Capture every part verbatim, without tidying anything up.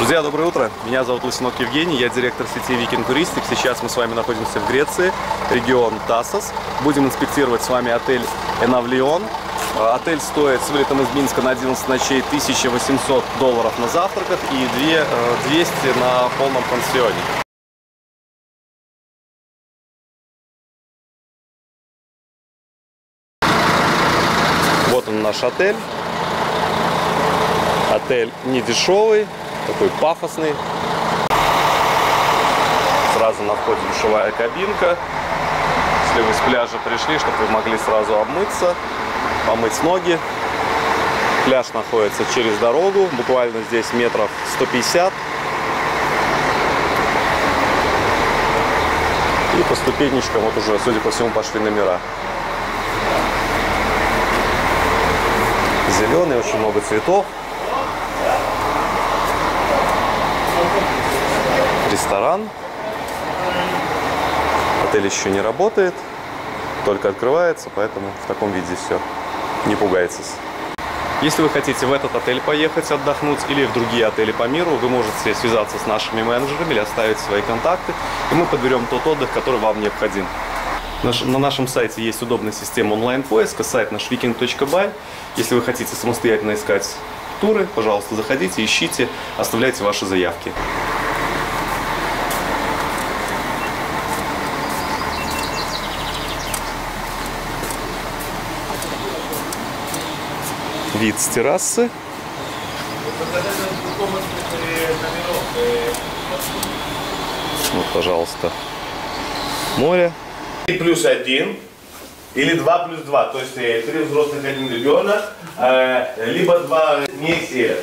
Друзья, доброе утро. Меня зовут Лысенок Евгений, я директор сети Viking Touristic. Сейчас мы с вами находимся в Греции, регион Тассос. Будем инспектировать с вами отель Энавлион. Отель стоит с вылетом из Минска на одиннадцать ночей тысяча восемьсот долларов на завтраках и двести на полном пансионе. Вот он, наш отель. Отель не дешевый, такой пафосный. Сразу на входе душевая кабинка. Если вы с пляжа пришли, чтобы вы могли сразу обмыться, помыть ноги. Пляж находится через дорогу, буквально здесь метров сто пятьдесят. И по ступенечкам вот уже, судя по всему, пошли номера. Зеленый, очень много цветов. Ресторан. Отель еще не работает, только открывается, поэтому в таком виде все. Не пугайтесь. Если вы хотите в этот отель поехать отдохнуть или в другие отели по миру, вы можете связаться с нашими менеджерами или оставить свои контакты, и мы подберем тот отдых, который вам необходим. На нашем сайте есть удобная система онлайн-поиска, сайт наш викинг точка бай. Если вы хотите самостоятельно искать туры, пожалуйста, заходите, ищите, оставляйте ваши заявки. Вид с террасы. Вот, пожалуйста, море. Плюс один или два плюс два, то есть три взрослых, один ребенок, либо два вместе.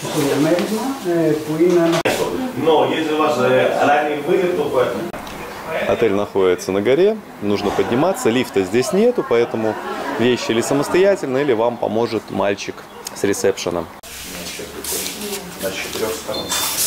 Но если у вас ранний вылет, то... Отель находится на горе, нужно подниматься, лифта здесь нету, поэтому вещи или самостоятельно, или вам поможет мальчик с ресепшеном. На четырех сторон.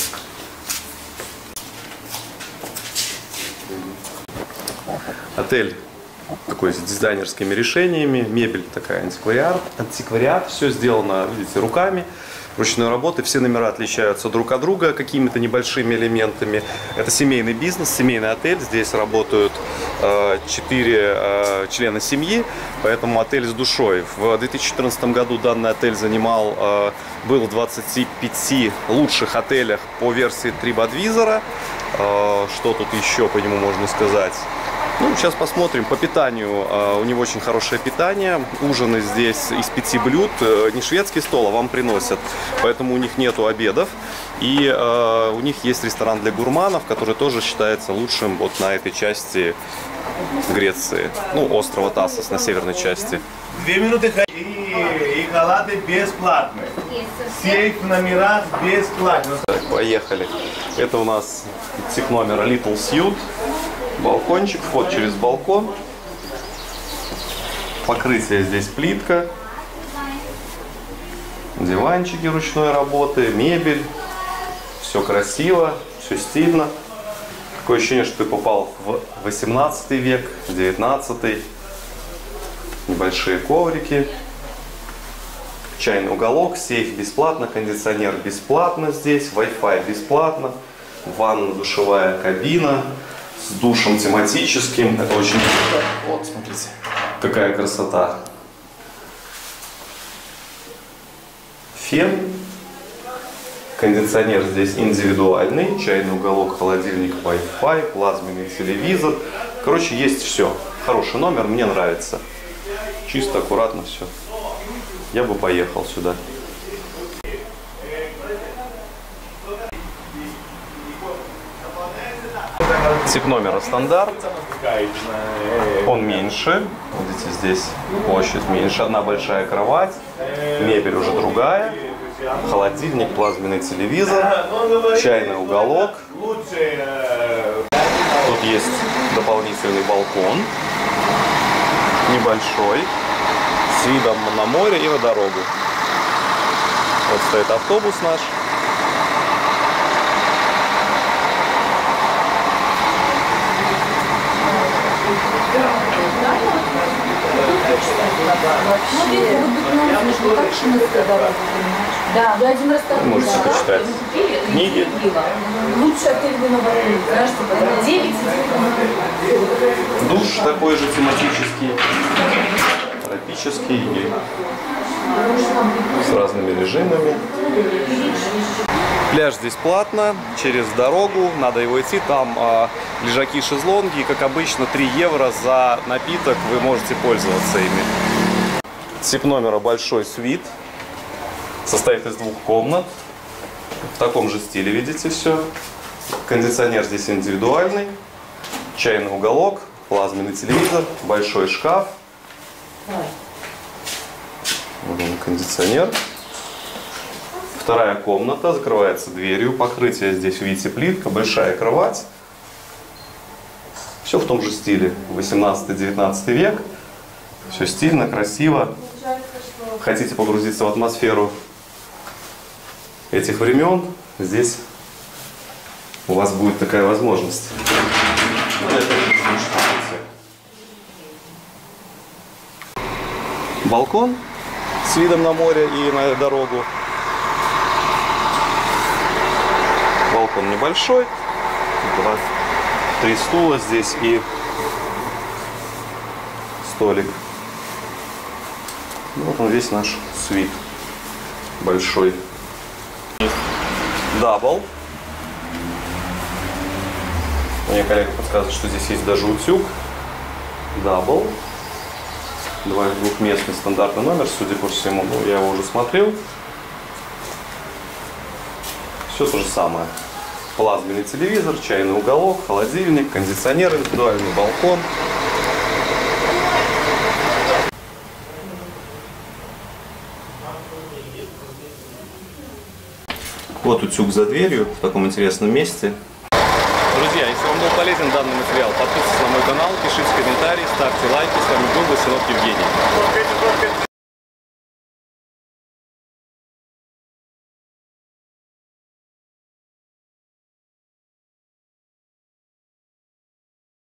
Отель такой с дизайнерскими решениями, мебель такая антиквариат, антиквариат, все сделано, видите, руками, ручной работы, все номера отличаются друг от друга какими-то небольшими элементами. Это семейный бизнес, семейный отель, здесь работают четыре э, э, члена семьи, поэтому отель с душой. В две тысячи четырнадцатом году данный отель занимал, э, был в двадцати пяти лучших отелях по версии TripAdvisor. Э, что тут еще по нему можно сказать? Ну, сейчас посмотрим. По питанию э, у него очень хорошее питание. Ужины здесь из пяти блюд. Э, не шведский стол, а вам приносят. Поэтому у них нету обедов. И э, у них есть ресторан для гурманов, который тоже считается лучшим вот на этой части Греции. Ну, острова Тассос, на северной части. Две минуты и, и халаты бесплатные. Сейф номера бесплатно. Поехали. Это у нас тип номера Little Suite. Балкончик, вход через балкон. Покрытие здесь плитка. Диванчики ручной работы, мебель. Все красиво, все стильно. Такое ощущение, что ты попал в восемнадцатый век, в девятнадцатый. Небольшие коврики. Чайный уголок, сейф бесплатно, кондиционер бесплатно здесь, Wi-Fi бесплатно. Ванна, душевая кабина. С душем тематическим. Это очень круто. Вот, смотрите, какая красота. Фен. Кондиционер здесь индивидуальный. Чайный уголок, холодильник, Wi-Fi, плазменный телевизор. Короче, есть все. Хороший номер, мне нравится. Чисто, аккуратно все. Я бы поехал сюда. Тип номера стандарт, он меньше, видите, здесь площадь меньше, одна большая кровать, мебель уже другая, холодильник, плазменный телевизор, чайный уголок, тут есть дополнительный балкон, небольшой, с видом на море и на дорогу. Вот стоит автобус наш. Вообще, вот быть нужно, что так шиновская дорога, понимаешь? Да, вы один раз так. Можете почитать. книги. Лучше отель вы на Бали, кажется, на девять. Душ такой же тематический, тропический и с разными режимами. Пляж здесь платно, через дорогу, надо его идти, там э, лежаки, шезлонги, и, как обычно, три евро за напиток, вы можете пользоваться ими. Тип номера большой свит, состоит из двух комнат, в таком же стиле, видите, все. Кондиционер здесь индивидуальный, чайный уголок, плазменный телевизор, большой шкаф, вот он, кондиционер. Вторая комната закрывается дверью, покрытие здесь, видите, плитка, большая кровать. Все в том же стиле, восемнадцатый-девятнадцатый век. Все стильно, красиво. Хотите погрузиться в атмосферу этих времен, здесь у вас будет такая возможность. Балкон с видом на море и на дорогу. Балкон небольшой, два, три стула здесь и столик. Вот он весь наш свит большой. Дабл. Мне коллега подсказывает, что здесь есть даже утюг. Дабл. Двухместный стандартный номер, судя по всему, ну, я его уже смотрел. Все то же самое. Плазменный телевизор, чайный уголок, холодильник, кондиционер, индивидуальный балкон. Вот утюг за дверью в таком интересном месте. Друзья, если вам был полезен данный материал, подписывайтесь на мой канал, пишите комментарии, ставьте лайки. С вами был Василов Евгений.